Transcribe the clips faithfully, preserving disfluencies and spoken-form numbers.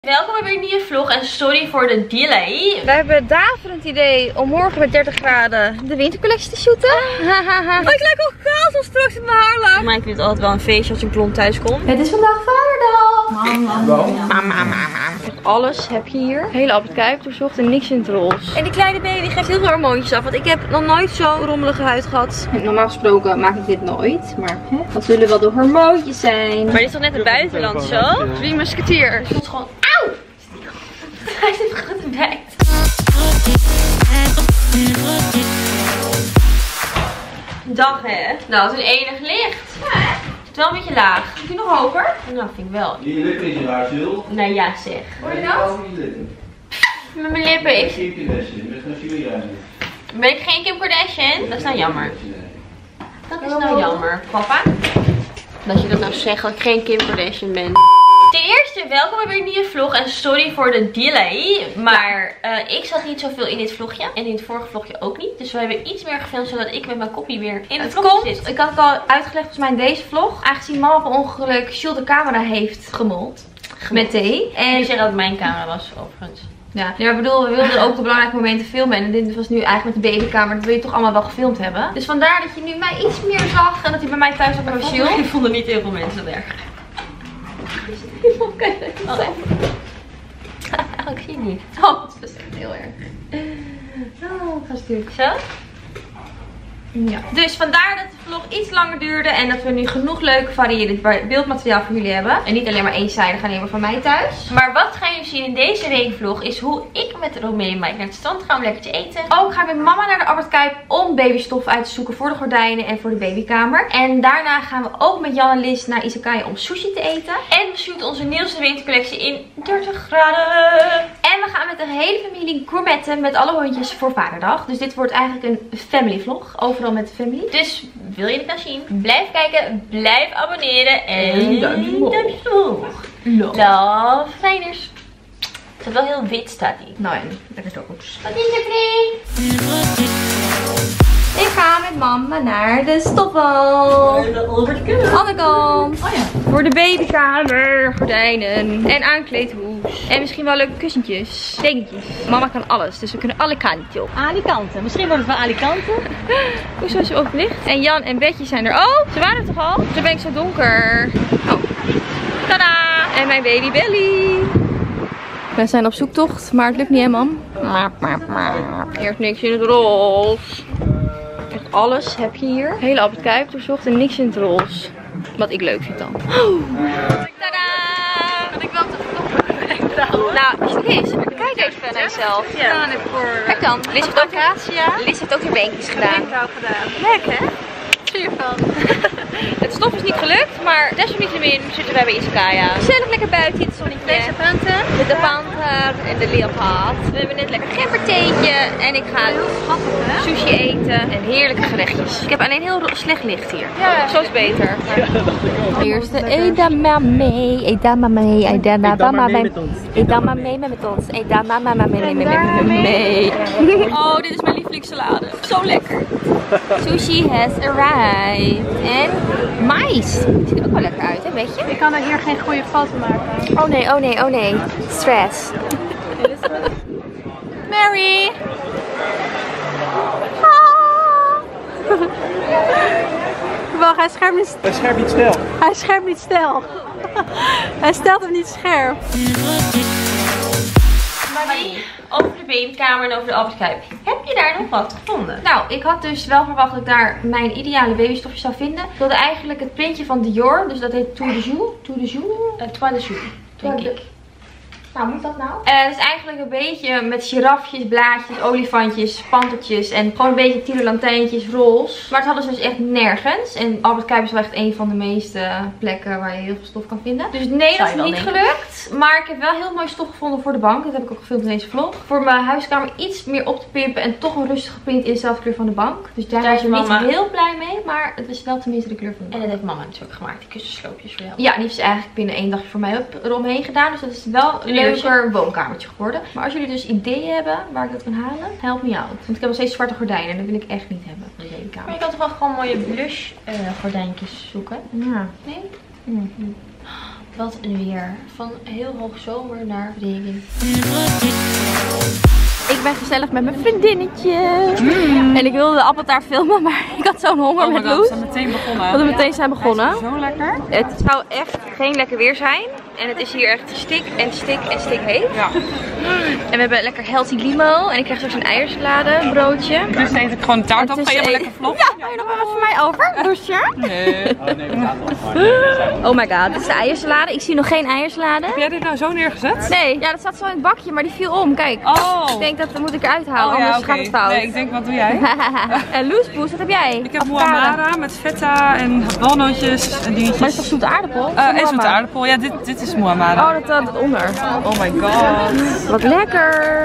Welkom bij weer een nieuwe vlog en sorry voor de delay. Wij hebben het daverend idee om morgen met dertig graden de wintercollectie te shooten. Ah. Oh, ik lijk ook kaal zo straks in mijn haar lang. Maar ik vind het altijd wel een feestje als ik blond thuis kom. Het is vandaag vaderdag. Mama, mama, mama. Alles heb je hier. Hele Albert Kuip doorzocht en niks in het roze. En die kleine baby geeft heel veel hormoontjes af, want ik heb nog nooit zo'n rommelige huid gehad. Normaal gesproken maak ik dit nooit, maar hè, dat zullen wel de hormoontjes zijn. Maar dit is toch net het buitenland zo? Drie musketier. Het voelt gewoon auw! Hij zit goed in bed. Dag hè. Nou, het is enig licht. Ja, hè? Het is wel een beetje laag. Is die nog hoger? Nou, vind ik wel. Je lippen is in haar zul. Nou ja, zeg. Hoor je dat? Met mijn lippen. Ik... Kim Kardashian, met een Julia. Ben ik geen Kim Kardashian? Dat is nou jammer. Dat is nou jammer, papa. Dat je dat nou zegt dat ik geen Kim Kardashian ben. Ten eerste, welkom bij weer een nieuwe vlog en sorry voor de delay. Maar ja. uh, ik zat niet zoveel in dit vlogje en in het vorige vlogje ook niet. Dus we hebben iets meer gefilmd zodat ik met mijn koppie weer in het vlogje zit. Ik had het al uitgelegd volgens mij in deze vlog. Aangezien mama per ongeluk Jules de camera heeft gemold. Met thee. En je zegt dat het mijn camera was overigens. Ja, ja, ik bedoel, we wilden ook de belangrijke momenten filmen. En dit was nu eigenlijk met de babykamer. Dat wil je toch allemaal wel gefilmd hebben. Dus vandaar dat je nu mij iets meer zag. En dat hij bij mij thuis ook bij Jules. Ik vond er niet heel veel mensen dat erg. Oké, oh, oh, ik zie het niet. Oh, het is echt heel erg. Oh, ga stuk. Zo? Ja. Dus vandaar dat de vlog iets langer duurde en dat we nu genoeg leuk gevarieerd beeldmateriaal voor jullie hebben. En niet alleen maar eenzijdig alleen maar van mij thuis. Maar wat gaan jullie zien in deze regenvlog is hoe ik met Romee en Mike naar het strand ga om lekker te eten. Ook ga ik met mama naar de Albert Kuip om babystof uit te zoeken voor de gordijnen en voor de babykamer. En daarna gaan we ook met Jan en Liz naar Izakaya om sushi te eten. En we shooten onze nieuwste wintercollectie in dertig graden. En we gaan met de hele familie gourmetten met alle hondjes voor vaderdag. Dus dit wordt eigenlijk een family vlog. Overal met de family. Dus wil je het nou zien? Blijf kijken, blijf abonneren en duimpje omhoog. Love Fijners. Het is wel heel wit staat die. Nou en lekker toos. Wat is er, vriend? Ik ga met mama naar de stofwal. Naar de Albert Kuip. Andere kant. Oh ja. Voor de babykamer, gordijnen en aankleedhoes. En misschien wel leuke kussentjes, dekentjes. Mama kan alles, dus we kunnen alle kanten op. Alicante. Misschien wordt het van Alicante. Hoezo is ze ook licht? En Jan en Betje zijn er. Oh, ze waren er toch al? Zo ben ik zo donker. Oh. Tada! En mijn baby Belly. We zijn op zoektocht, maar het lukt niet hè, mam. Eerst niks in het roze. Echt alles heb je hier. Hele Albert Kuip doorzocht en niks in het roze. Wat ik leuk vind dan. Tadaa! Want ik wil toch Nou, Liz, kijk even naar jezelf. gedaan heb voor Kijk dan, Liz heeft ook, Liz heeft ook weer beentjes gedaan. wenkbrauw gedaan. Leuk hè? Wat vind je ervan? Het stof is niet gelukt, maar desalniettemin zitten wij bij Izakaya. Gezellig lekker buiten in het zonnetje. Deze punten. Met de panter en de leopard. We hebben net lekker gembertheetje en ik ga Heel schattig hè? sushi eten en heerlijke gerechtjes. Ik heb alleen heel slecht licht hier. Ja. Zo is beter. Eerst de edamame, edamame, edamame, edamame met ons. Edamame mee. Oh, dit is mijn lievelingssalade. Zo lekker. Sushi has arrived. En mais. Ziet er ook wel lekker uit, hè, weet je? Ik kan er hier geen goede foto maken. Oh nee, oh nee, oh nee. Stress. Mary! Ah. Wacht, hij schermt niet, Hij schermt niet snel. hij schermt niet stil. Hij stelt hem niet scherp. Marie, over de babykamer en over de Albert Kuip. Heb je daar nog wat gevonden? Nou, ik had dus wel verwacht dat ik daar mijn ideale babystofje zou vinden. Ik wilde eigenlijk het printje van Dior, dus dat heet Tour de Jour. Tour de Jour? Uh, Trois de Jour, denk Tour de- ik. Nou, moet dat nou? Uh, het is eigenlijk een beetje met giraffjes, blaadjes, olifantjes, pantertjes en gewoon een beetje tierenlantijntjes, roze. Maar het hadden ze dus echt nergens. En Albert Kuip is wel echt een van de meeste plekken waar je heel veel stof kan vinden. Dus nee, dat is niet gelukt. Maar ik heb wel heel mooi stof gevonden voor de bank. Dat heb ik ook gefilmd in deze vlog. Voor mijn huiskamer iets meer op te pimpen en toch een rustige print in dezelfde kleur van de bank. Dus daar Daar was is ik niet mama heel blij mee, maar het is wel tenminste de kleur van de En bank. dat heeft mama natuurlijk gemaakt, die kussensloopjes voor jou. Ja, die heeft ze eigenlijk binnen één dagje voor mij op, eromheen gedaan. Dus dat is wel een leuker woonkamertje geworden. Maar als jullie dus ideeën hebben waar ik dat kan halen, help me out. Want ik heb nog steeds zwarte gordijnen en dat wil ik echt niet hebben voor de babykamer. Maar je kan toch wel gewoon mooie blush uh, gordijntjes zoeken? Ja. Nee? Mm-hmm. Wat een weer. Van heel hoog zomer naar regen. Ik ben gezellig met mijn vriendinnetje. Mm. En ik wilde de appeltaart filmen, maar ik had zo'n honger oh met God, Loes. we zijn meteen begonnen. Dat we meteen zijn begonnen. Zo lekker. Het zou echt geen lekker weer zijn. En het is hier echt stik en stik en stik heet. Ja. En we hebben lekker healthy limo. En ik krijg straks een eiersalade, broodje. Dus eet ik gewoon een taart op. Ga je helemaal lekker vloggen? Ja, hou je nog wel wat voor mij over, Loesje? Nee. Oh nee, we gaan nog. Oh my god, dit is de eiersalade. Ik zie nog geen eiersalade. Heb jij dit nou zo neergezet? Nee, ja, dat zat zo in het bakje, maar die viel om. Kijk. Oh. Ik denk dat dat moet ik eruit halen, Oh, ja, anders okay. gaat het fout. Nee, ik denk, wat doe jij? En Loespoes, wat heb jij? Ik heb muamara met feta en walnootjes en dingetjes. Maar het is toch zoete aardappel? Uh, en zoete aardappel. Ja, dit, dit is muamara. Oh, dat staat onder. Oh my god. Wat lekker.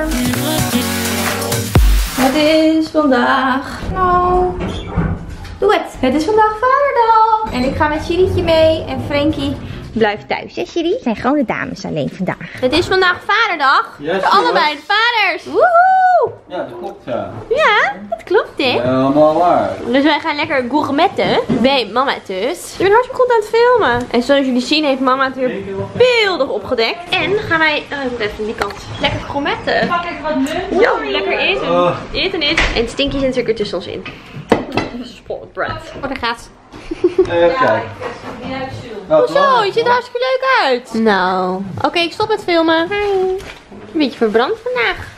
Het is vandaag. Nou. Doe het. Het is vandaag vaderdag. En ik ga met Chirietje mee. En Frankie blijft thuis. Hè, Chiri? Het zijn gewoon de dames alleen vandaag. Het is vandaag vaderdag. Yes, Voor allebei de vaders. Woehoe. Ja, dat klopt ja. Ja, dat klopt hè. Helemaal waar. Dus wij gaan lekker gourmetten bij mama dus. Ik ben hartstikke goed aan het filmen. En zoals jullie zien heeft mama het weer beeldig opgedekt. En gaan wij, oh, ik moet even aan die kant, lekker gourmetten. Pak even wat leuk. Ja, lekker eten. Oh. Eten, eten. En stinkies zit natuurlijk er tussen ons in. Spoiled brat. Oh, daar gaat. Even kijken. Nou, Zo, je ziet er hartstikke leuk uit. Nou, oké, okay, ik stop met filmen. Een beetje verbrand vandaag.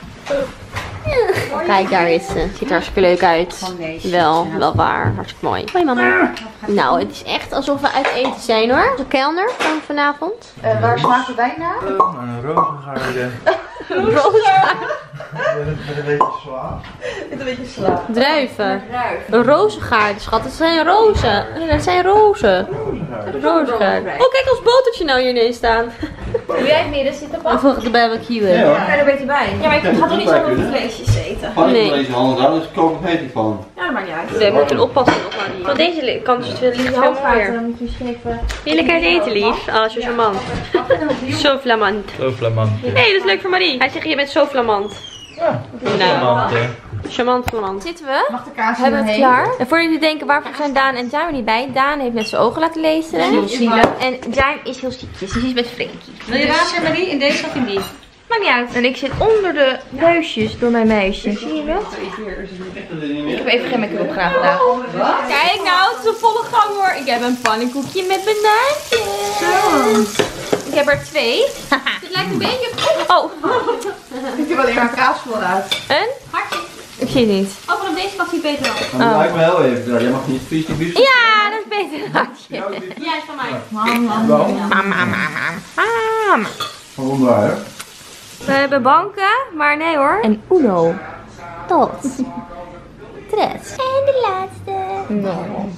Ja. Kijk, daar is ze. Ziet er hartstikke leuk uit. Wel, wel waar. Hartstikke mooi. Hoi mama. Nou, het is echt alsof we uit eten zijn hoor. De kelner van vanavond. Uh, waar smaakt de wijn naar? Uh, een rozengaarde. Rozengaarde. Met een beetje zwaar. Met een beetje sla. Druiven. Een rozengaarde, schat. Dat zijn rozen. Dat zijn rozen. Rozengaarde. Oh, kijk ons botertje nou hier ineens staan. Doe jij het midden zitten En volgens de barbecue. Ja, hoor. Ga je er beter bij? Ja, maar ik ga toch niet zo met vleesjes eten. Ga Nee. niet deze handen aan, dus ik kook er geen van. Ja, dat maakt niet uit. We moeten oppassen nog maar die. Van deze kant is het wel lief. Handvaten moet je misschien even... Wil je lekker eten, lief? Oh, zo charmant. Zo flamant. Zo flamant. Nee, dat is leuk voor Marie. Hij zegt, je bent zo flamant. Ja, Nou, charmant flamant. Zitten we? Mag de kaas Hebben we het klaar? En voordat jullie denken, waarvoor zijn Daan en Jaime niet bij? Daan heeft met zijn ogen laten lezen. Heel zielig. En Jaime is heel ziekjes, dus die is met Frankie. Wil je razen, Marie? In deze of in die? Maakt niet uit. En ik zit onder de neusjes door mijn meisje. Zie je dat? Ik heb even geen make-up gedaan vandaag. Kijk nou, het is een volle gang hoor. Ik heb een pannenkoekje met banaantjes. Ik heb er twee. Het lijkt een beetje... Oh. Ik heb alleen maar kaas vooruit. Een? Hartje. Ik zie het niet. Oh, van deze pakt hij beter af. Dat lijkt me heel even. Jij mag niet vies die bies. Ja, dat is beter een hartje. Ja, is van mij. Waarom? Mama, mama, mama. Van omdraaien. We hebben banken, maar nee hoor. En Uno. Tot. Tres. En de laatste. No.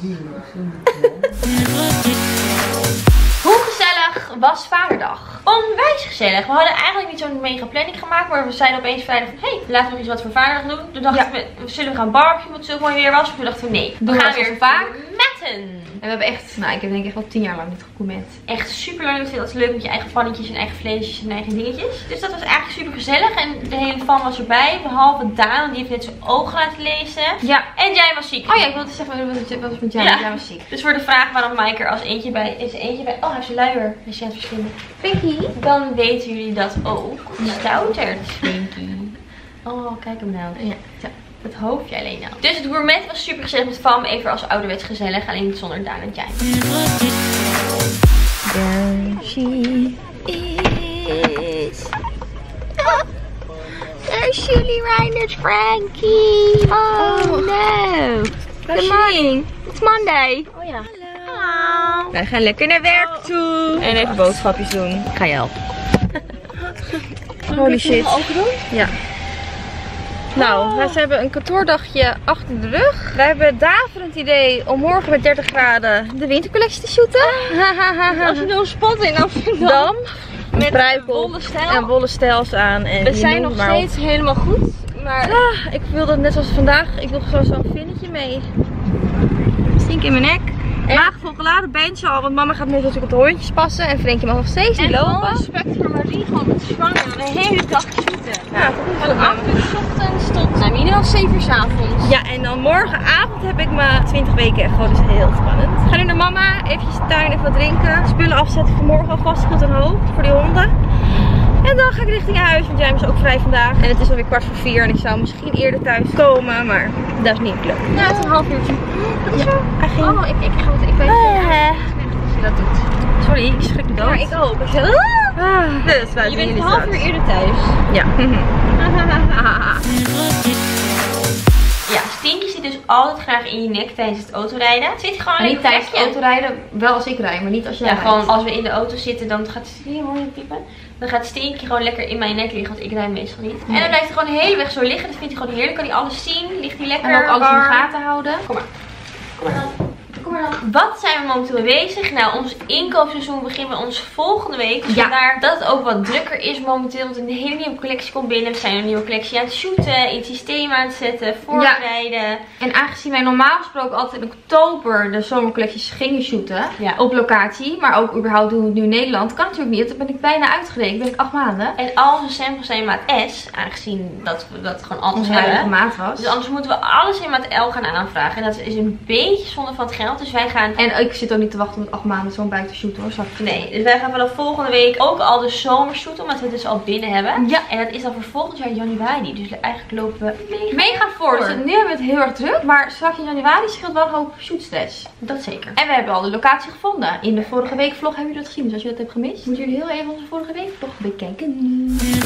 Hoe gezellig was vaderdag? Onwijs gezellig. We hadden eigenlijk niet zo'n mega planning gemaakt. Maar we zeiden opeens vrijdag van, hé, hey, laten we nog iets wat voor vaderdag doen. Toen dachten Ja. we, zullen we gaan barbecue, omdat het zo mooi weer was. Toen dachten we, nee, we Doen we gaan dat weer zo vaak? metten. En we hebben echt, nou ik heb denk ik echt wel tien jaar lang niet gecomet. Echt super leuk. Ik vind dat leuk met je eigen pannetjes en eigen vleesjes en eigen dingetjes. Dus dat was eigenlijk super gezellig. En de hele fam was erbij. Behalve Daan, want die heeft net zijn ogen laten lezen. Ja. En jij was ziek. Oh ja, ik wilde zeggen, wat is- wat is met jou? Ja. Jij was ziek. Dus voor de vraag waarom Mike er als eentje bij is, er eentje bij. Oh, hij heeft zijn luier. Hij is aan het verschillen. Pinky. Dan weten jullie dat ook. Stouterd, Swinky. Oh, kijk hem nou. Ja. Zo. Dat hoofdje alleen nou. Dus het gourmet was super gezellig met fam. Even als ouderwets gezellig. Alleen niet zonder Daan en Jaime. There she is. Oh, there's Julie Reiner's Frankie. Oh no. Good morning. It's Monday. Oh ja. Hallo. Wij gaan lekker naar werk toe. En even boodschapjes doen. Ik ga je helpen. Holy shit. Ja. Nou, wij hebben een kantoordagje achter de rug. Wij hebben het daverend idee om morgen met dertig graden de wintercollectie te shooten. Als je een spot in Amsterdam. Met Met wollen stijl. en wollen stijls aan. En We je zijn noemt nog maar op. steeds helemaal goed. Maar Ah, ik wilde net zoals vandaag, ik wil gewoon zo'n vinnetje mee. Stink in mijn nek. Maagvol geladen bench al, want mama gaat nu natuurlijk op de hondjes passen. En Frenkje mag nog steeds niet en lopen. En respect voor Marie, gewoon met zwanger. De hele dag shooten. Ja, van acht uur 's ochtends tot nou, minimaal zeven uur 's avonds. Ja, en dan morgenavond heb ik mijn twintig weken echt gewoon, dus heel spannend. Ik ga nu naar mama, eventjes de tuin, even wat drinken. Spullen afzetten voor morgen alvast, goed en hoog, voor die honden. En dan ga ik richting huis, want jij is ook vrij vandaag. En het is alweer kwart voor vier en ik zou misschien eerder thuis komen, maar dat is niet gelukt. Ja, het is een half uurtje. Ja, hij ging... Oh, ik, ik, ga het, ik weet Uh, niet of je dat doet. sorry, ik schrik me dood. Maar ik ook. Ik zeg, Ah, dus wij je zien bent een jullie half straks. uur eerder thuis. Ja. Ja, Stinky zit dus altijd graag in je nek tijdens het autorijden. Zit gewoon Maar in niet tijdens het autorijden, wel als ik rijd, maar niet als jij Ja, rijdt. gewoon als we in de auto zitten, dan gaat Stinky, hoor je het piepen? Dan gaat Stinky gewoon lekker in mijn nek liggen, want ik rijd meestal niet. En dan blijft hij gewoon de hele weg zo liggen. Dat vindt hij gewoon heerlijk. Kan hij alles zien, ligt hij lekker. En ook alles in de warm. gaten houden. Kom maar. Kom maar dan. Kom maar dan. Wat zijn we momenteel mee bezig? Nou, ons inkoopseizoen begint bij ons volgende week. Dus Ja. vandaar dat het ook wat drukker is momenteel. Want een hele nieuwe collectie komt binnen. We zijn een nieuwe collectie aan het shooten, in het systeem aan het zetten, voorbereiden. En aangezien wij normaal gesproken altijd in oktober de zomercollecties gingen shooten, Ja. op locatie, maar ook überhaupt doen we het nu in Nederland, kan natuurlijk niet. Dat ben ik bijna uitgerekend, ben ik acht maanden. En al onze samples zijn in maat S, aangezien dat we dat gewoon altijd Onze huidige hebben. maat was. Dus anders moeten we alles in maat L gaan aanvragen. En dat is een beetje zonde van het geld. Dus wij gaan... En ik zit ook niet te wachten om acht maanden zo'n buik te shooten hoor. Zal ik Nee, dus wij gaan vanaf volgende week ook al de zomer shooten. Omdat we het dus al binnen hebben. Ja. En dat is dan voor volgend jaar januari. Dus eigenlijk lopen we mega, mega voor. Dus nu hebben we het heel erg druk. Maar straks in januari scheelt wel een hoop shootstress. Dat zeker. En we hebben al de locatie gevonden. In de vorige week vlog hebben jullie dat gezien. Dus als je dat hebt gemist, moeten jullie heel even onze vorige week vlog bekijken.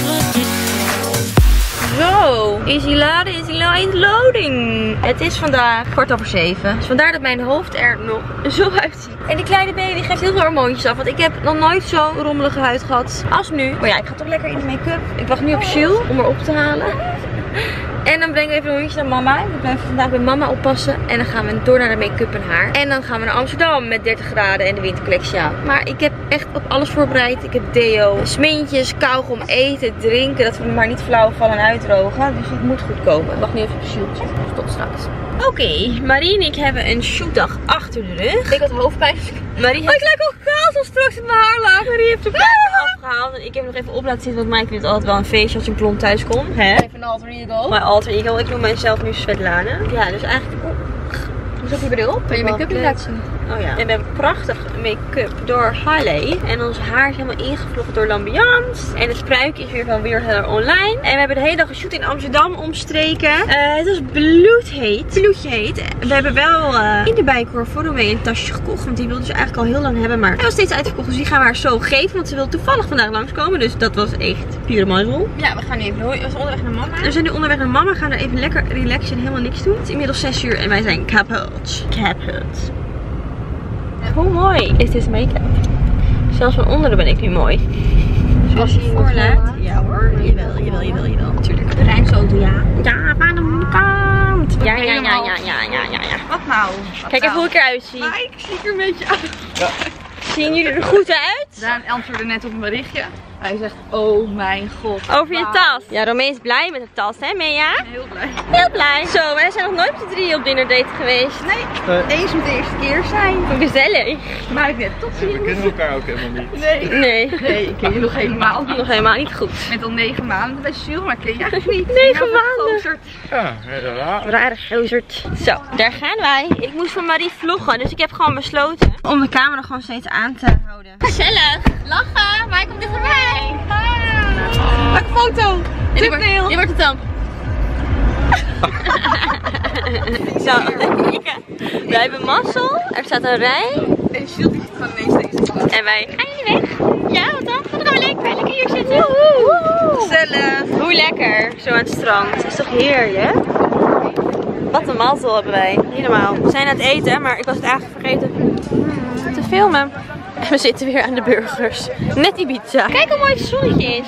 Zo, is hij laden, is hij live loading. Het is vandaag kwart over zeven. Dus vandaar dat mijn hoofd er nog zo uitziet. En die kleine baby geeft heel veel hormoontjes af. Want ik heb nog nooit zo rommelige huid gehad als nu. Maar ja, ik ga toch lekker in de make-up. Ik wacht nu op Jules om haar op te halen. En dan brengen we even een hondje naar mama. We blijven vandaag bij mama oppassen. En dan gaan we door naar de make-up en haar. En dan gaan we naar Amsterdam met dertig graden en de wintercollectie aan. Maar ik heb echt op alles voorbereid. Ik heb deo, smintjes, kauwgom, eten, drinken. Dat we maar niet flauw vallen en uitdrogen. Dus het moet goed komen. Ik wacht nu even op Jules. Tot straks. Oké, okay, Marie en ik hebben een shootdag achter de rug. Ik had hoofdpijn. Marie heeft... Oh, ik lijk ook kaal zo straks in mijn haar laag. Marie heeft de pijpen afgehaald. En ik heb nog even op laten zitten. Want Mike vindt altijd wel een feestje als je blond thuis komt. Hè? Even een alter ego. Mijn alter ego. Ik noem mijzelf nu Svetlana. Ja, dus eigenlijk... Hoe zat je bril op? Kan je make-up niet laten zien? Oh ja. En we hebben prachtig make-up door Harley. En ons haar is helemaal ingevlochten door L'Ambiance. En het spruik is weer van Weird Hair Online. En we hebben de hele dag geshoot in Amsterdam omstreken. Uh, het was bloedheet. Bloedje heet. We hebben wel uh, in de Bijenkorf voor Romee een tasje gekocht. Want die wilde ze eigenlijk al heel lang hebben. Maar hij was steeds uitverkocht. Dus die gaan we haar zo geven. Want ze wil toevallig vandaag langskomen. Dus dat was echt pure mazzel. Ja, we gaan nu even door. We zijn onderweg naar mama. We zijn nu onderweg naar mama. We gaan er even lekker relaxen en helemaal niks doen. Het is inmiddels zes uur en wij zijn kapot. Kapot. Hoe mooi is dit make-up? Zelfs van onderen ben ik nu mooi. Zoals je voorlaat. Ja hoor, jawel, jawel, jawel, jawel. Natuurlijk. De Rijnsauto, ja. Ja, aan de kant. Ja, ja, ja, ja, ja, ja, ja, ja. Wat nou? Wat Kijk even nou? hoe ik eruit zie. Maar ik zie er een beetje uit. Zien jullie er goed uit? Daan antwoordde net op een berichtje. Hij zegt, oh mijn god. Over je tas. Ja, Romee is blij met de tas, hè Mea? Heel blij. Heel blij. Zo, wij zijn nog nooit met z'n drieën op date geweest. Nee, eens moet de eerste keer zijn. Gezellig. Maar ik net tot We ziens. kennen elkaar ook helemaal niet. Nee. Nee. Nee, ik ken je nog helemaal niet. Nog helemaal niet goed. Met al negen maanden bij Jules, maar ken je eigenlijk niet. Negen Ja, maanden. gozerd. Ja, heel raar. Rare gozerd. Zo, daar gaan wij. Ik moest voor Marie vloggen, dus ik heb gewoon besloten om de camera gewoon steeds aan te houden. Gezellig. Lachen, maar hij komt dichterbij. Maak een foto. Je wordt, je wordt het dan. Zo, wij hebben mazzel. Er staat een rij. En Jules die zit gewoon ineens deze kant. En wij gaan jullie weg. Ja, wat dan? Dan gaan we lekker, lekker hier zitten. Gezellig. Hoe lekker, zo aan het strand. Het is toch heerlijk? Wat een mazzel hebben wij. Helemaal. We zijn aan het eten, maar ik was het eigenlijk vergeten te filmen. En we zitten weer aan de burgers. Net Ibiza. Kijk hoe mooi het zonnetje is.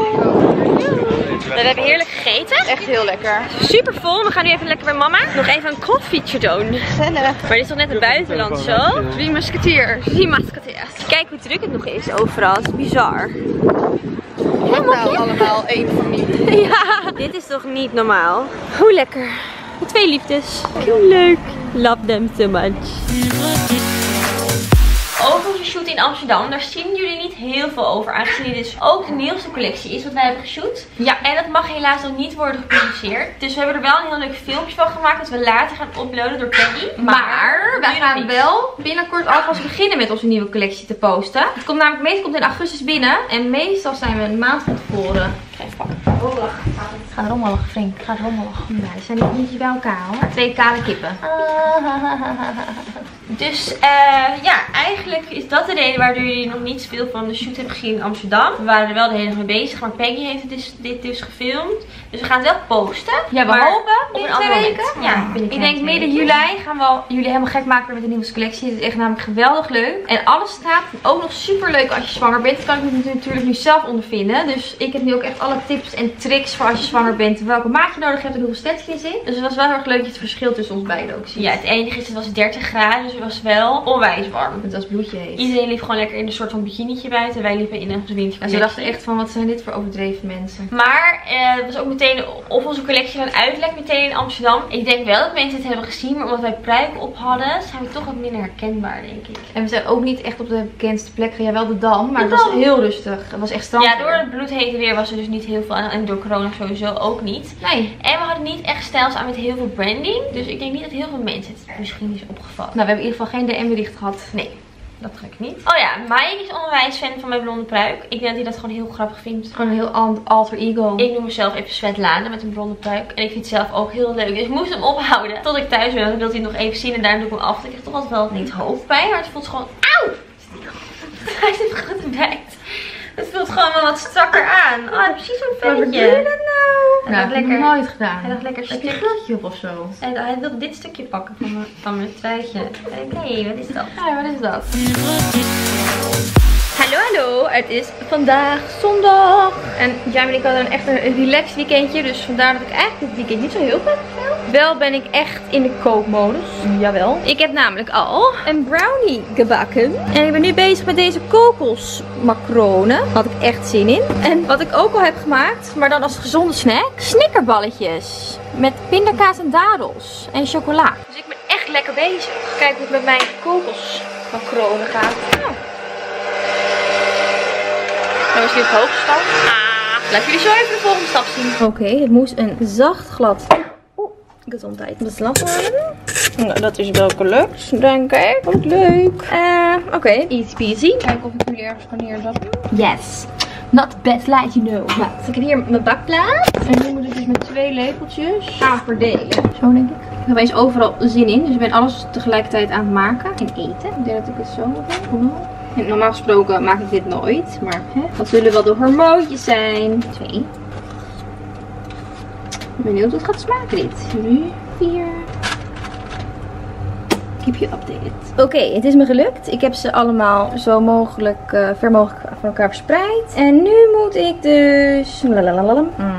We hebben heerlijk gegeten. Echt heel lekker. Super vol. We gaan nu even lekker bij mama nog even een koffietje doen. Gezellig. Maar dit is toch net het buitenland zo? Drie musketeers. Die masketeers. Kijk hoe druk het nog is overal. Het is bizar. Wat nou allemaal één familie. Ja, dit is toch niet normaal? Hoe lekker. De twee liefdes. Hoe leuk. Love them so much. in Amsterdam. Daar zien jullie niet heel veel over. Aangezien dit dus ook de nieuwste collectie is wat wij hebben geshoot. Ja, en dat mag helaas nog niet worden gepubliceerd. Dus we hebben er wel een heel leuk filmpje van gemaakt. Dat we later gaan uploaden door Peggy. Maar, maar wij gaan wel binnenkort alvast beginnen met onze nieuwe collectie te posten. Het komt namelijk, meestal komt in augustus binnen. En meestal zijn we een maand van tevoren. Ik ga even pakken. Oh, het gaat rommelig, Frank. Het gaat rommelig. Nou, die zijn niet niet bij elkaar hoor. Twee kale kippen. Dus uh, ja, eigenlijk is dat de reden waardoor jullie nog niet veel van de shoot hebben gezien in Amsterdam. We waren er wel de hele dag mee bezig, maar Peggy heeft het dus, dit dus gefilmd. Dus we gaan het wel posten. Ja, we hopen binnen twee weken. Ja, ik, ik denk midden juli gaan we jullie helemaal gek maken met de nieuwe collectie. Het is echt namelijk geweldig leuk. En alles staat ook nog super leuk als je zwanger bent. Dat kan ik natuurlijk nu zelf ondervinden. Dus ik heb nu ook echt alle tips en tricks voor als je zwanger bent. Welke maat je nodig hebt en hoeveel stats je zit. Dus het was wel heel erg leuk dat je het verschil tussen ons beiden ook ziet. Ja, het enige is, het was dertig graden. Dus het was wel onwijs warm. Het was bloedje heet. Iedereen liep gewoon lekker in een soort van bikinietje buiten. Wij liepen in een wintercollectie. En ze dachten echt van, wat zijn dit voor overdreven mensen. Maar uh, het was ook meteen, of onze collectie dan uitlekt meteen in Amsterdam. Ik denk wel dat mensen het hebben gezien. Maar omdat wij pruiken op hadden, zijn we toch wat minder herkenbaar, denk ik. En we zijn ook niet echt op de bekendste plek. Ja, wel de Dam. Maar het was heel rustig. Het was echt strand. Ja, door het bloedhete weer was er dus niet heel veel aan. En door corona sowieso ook niet. Nee. En we hadden niet echt stijls aan met heel veel branding. Dus ik denk niet dat heel veel mensen het misschien is opgevallen. Nou, we hebben in ieder geval geen D M bericht gehad. Nee. Dat ga ik niet. Oh ja, Mike is onwijs fan van mijn blonde pruik. Ik denk dat hij dat gewoon heel grappig vindt. Gewoon een heel alter ego. Ik noem mezelf even Svetlana met een blonde pruik. En ik vind het zelf ook heel leuk. Dus ik moest hem ophouden tot ik thuis ben. Dan wil hij het nog even zien. En daarom doe ik hem af. Ik krijg toch altijd wel niet hoofdpijn. Maar het voelt gewoon... Auw! Hij zit goed erbij. Het voelt gewoon wel wat strakker aan. Oh, precies zo'n ventje. Wat doe je dat nou? Hij dat heb ik nooit gedaan. Hij dacht lekker stukje. Een gladje op of zo. En hij wilde dit stukje pakken van mijn, van mijn truitje. Oké, okay, wat is dat? Ja, wat is dat? Hallo, hallo. Het is vandaag zondag. En jij en ik hadden echt een relaxed weekendje. Dus vandaar dat ik eigenlijk dit weekend niet zo heel veel heb gefilmd. Wel ben ik echt in de kookmodus. Jawel. Ik heb namelijk al een brownie gebakken. En ik ben nu bezig met deze kokosmacronen. Daar had ik echt zin in. En wat ik ook al heb gemaakt, maar dan als gezonde snack. Snickerballetjes. Met pindakaas en dadels. En chocola. Dus ik ben echt lekker bezig. Kijk hoe het met mijn kokosmacronen gaat. Nou. Nou is die op hoogste stand. Ah, laat jullie zo even de volgende stap zien. Oké, okay, het moest een zacht glad. Oeh, gezondheid. Beslag worden. Nou, dat is wel gelukt, denk ik. Wat leuk. Uh, Oké, okay. Easy peasy. Kijken of ik jullie ergens kan neerzetten. Yes. Not bad, let you know. Nou, ik heb hier mijn bakplaat. En nu moet ik dus met twee lepeltjes gaan verdelen. Zo denk ik. Ik heb eens overal zin in. Dus ik ben alles tegelijkertijd aan het maken. En eten. Ik denk dat ik het zo moet doen. En normaal gesproken maak ik dit nooit. Maar hè, dat zullen wel de hormoontjes zijn. Twee. Ik ben benieuwd hoe het gaat smaken dit. Nu vier. Keep you updated. Oké, okay, het is me gelukt. Ik heb ze allemaal zo mogelijk, uh, ver mogelijk van elkaar verspreid. En nu moet ik dus... Lalalala.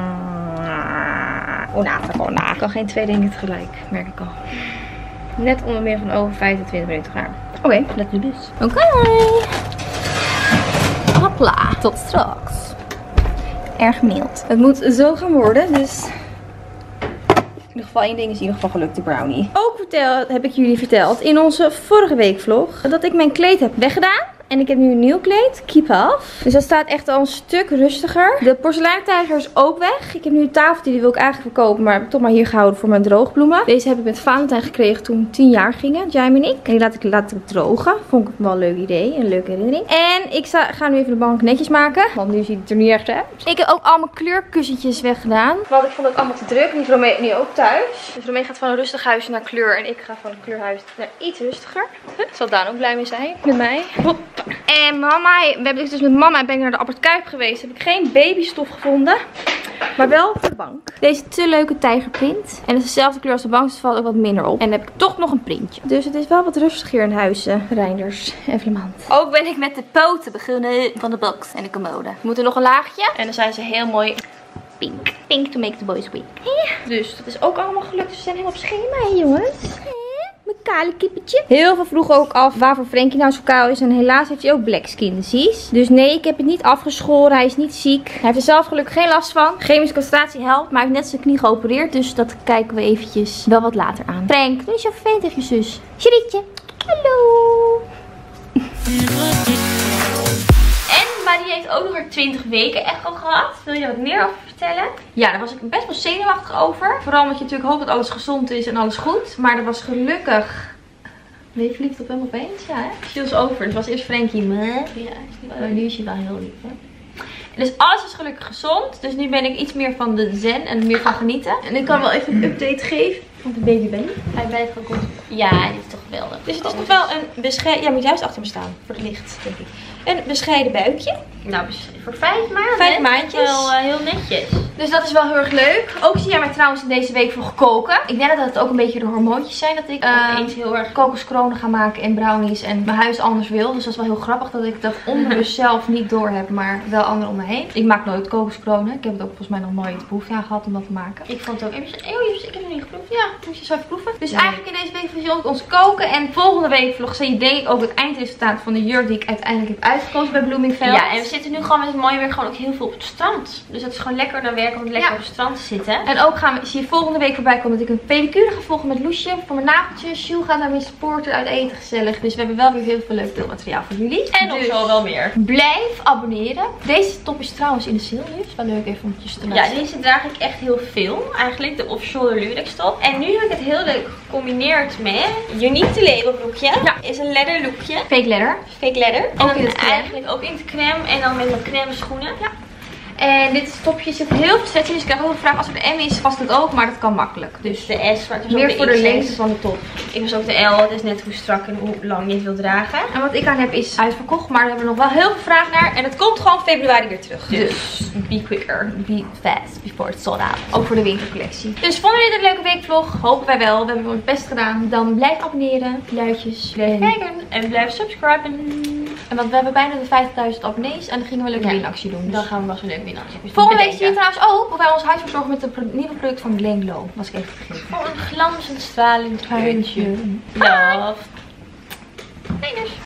Oh, nou, gewoon, nou, ik kan geen twee dingen tegelijk. Merk ik al. Net onder meer van over vijfentwintig minuten klaar. Oké, okay, dat nu dus. Oké. Okay. Hopla. Tot straks. Erg mild. Het moet zo gaan worden, dus... In ieder geval één ding is in ieder geval gelukt, de brownie. Ook vertel, heb ik jullie verteld in onze vorige week vlog dat ik mijn kleed heb weggedaan. En ik heb nu een nieuw kleed, Keep Off. Dus dat staat echt al een stuk rustiger. De porseleintijger is ook weg. Ik heb nu een tafeltje, die wil ik eigenlijk verkopen. Maar heb ik toch maar hier gehouden voor mijn droogbloemen. Deze heb ik met Valentijn gekregen toen we tien jaar gingen, Jaime en ik. En die laat ik laten drogen. Vond ik wel een leuk idee, een leuke herinnering. En ik sta, ga nu even de bank netjes maken. Want nu ziet het er niet echt uit. Ik heb ook al mijn kleurkussentjes weggedaan. Want ik vond het allemaal te druk. Nu is Romee nu ook thuis. Dus Romee gaat van een rustig huis naar kleur. En ik ga van een kleurhuis naar iets rustiger. Zal Daan ook blij mee zijn met mij. Hop. En mama, we hebben dus met mama en ben ik naar de Albert Kuip geweest. Heb ik geen babystof gevonden. Maar wel voor de bank. Deze te leuke tijgerprint. En het is dezelfde kleur als de bank, dus het valt ook wat minder op. En dan heb ik toch nog een printje. Dus het is wel wat rustiger in huis, uh, Reinders en Vlemant. Ook ben ik met de poten begonnen van de box en de commode. We moeten nog een laagje. En dan zijn ze heel mooi pink. Pink to make the boys weak. Ja. Dus dat is ook allemaal gelukt. Dus we zijn helemaal op schema, hè, jongens. Mijn kale kippetje. Heel veel vroegen ook af waarvoor Frankie nou zo kaal is. En helaas heeft hij ook black skin disease. Dus nee, ik heb het niet afgeschoren. Hij is niet ziek. Hij heeft er zelf gelukkig geen last van. Chemische castratie helpt. Maar hij heeft net zijn knie geopereerd. Dus dat kijken we eventjes wel wat later aan. Frank, doe je zo vervelend tegen je zus. Cherietje. Hallo. Marie heeft ook nog haar twintig weken echo gehad. Wil je daar wat meer over vertellen? Ja, daar was ik best wel zenuwachtig over. Vooral omdat je natuurlijk hoopt dat alles gezond is en alles goed. Maar dat was gelukkig... Ben je verliefd op hem opeens? Ja, hè? Jules over. Het was eerst Frankie. Maar Ja, is niet nu is hij wel heel lief, hè? Dus alles is gelukkig gezond. Dus nu ben ik iets meer van de zen en meer van genieten. En ik kan wel even een update geven van de baby Benny. Hij blijft gewoon goed. Ja, dit is toch geweldig. Dus het is nog wel een bescheiden... Ja, moet juist achter me staan. Voor het licht, denk ik. Een bescheiden buikje. Nou, voor vijf maanden. Vijf maandjes. Wel uh, heel netjes. Dus dat is wel heel erg leuk. Ook zie jij mij trouwens in deze week vlog koken. Ik denk dat het ook een beetje de hormoontjes zijn. Dat ik uh, eens heel erg kokoskronen ga maken en brownies. En mijn huis anders wil. Dus dat is wel heel grappig dat ik dat onbewust zelf niet door heb. Maar wel anderen om me heen. Ik maak nooit kokoskronen. Ik heb het ook volgens mij nog nooit behoefte aan gehad om dat te maken. Ik vond het ook even... Oh, ik heb het nog niet geproefd. Ja, moet je zo even proeven. Dus nee. Eigenlijk in deze week vlog ik ons koken. En volgende week vlog zie je ook het eindresultaat van de jurk die ik uiteindelijk heb uitgekozen bij Bloomingveld. Ja, en we zitten nu gewoon met het mooie weer gewoon ook heel veel op het strand. Dus het is gewoon lekker naar werken om lekker ja. op het strand te zitten. En ook gaan we, zie je volgende week voorbij komen dat ik een pedicure ga volgen met Loesje voor mijn nageltjes. Jules gaat naar mijn sporten uit eten gezellig. Dus we hebben wel weer heel veel leuk beeldmateriaal voor jullie. En nog dus zo wel meer. Blijf abonneren. Deze top is trouwens in de sale nu. Is wel leuk even om te laten. Ja, deze draag ik echt heel veel. Eigenlijk de off-shoulder lurex top. En nu heb ik het heel leuk gecombineerd met Unique Label broekje. Ja. Is een leather lookje. Fake leather. Fake leather. En ook dan in het crème. Eigenlijk ook in het crème. En dan met mijn crème schoenen. Ja. En dit topje zit heel veel stretching. Dus ik krijg ook de vraag, als er de M is, past het ook. Maar dat kan makkelijk. Dus de S, maar het is meer ook de voor de lengte van de top. Ik was ook de L. Het is net hoe strak en hoe lang je het wil dragen. En wat ik aan heb is uitverkocht. Maar we hebben nog wel heel veel vraag naar. En het komt gewoon februari weer terug. Dus, dus be quicker. Be fast before it's sold out. Ook voor de wintercollectie. Dus vonden jullie dit een leuke weekvlog? Hopen wij wel. We hebben ons best gedaan. Dan blijf abonneren. Luidjes. Blijf kijken. En blijf subscriben. En want we hebben bijna de vijftigduizend abonnees. En dan gingen we een leuke ja. winactie doen. Dus dan gaan we wel zo'n leuke winactie doen. Volgende week zie je trouwens ook hoe wij ons huis verzorgen met het nieuwe product van Glen Glow. Was ik even vergeten. Oh, een glanzend stralend huisje. Love. Doei.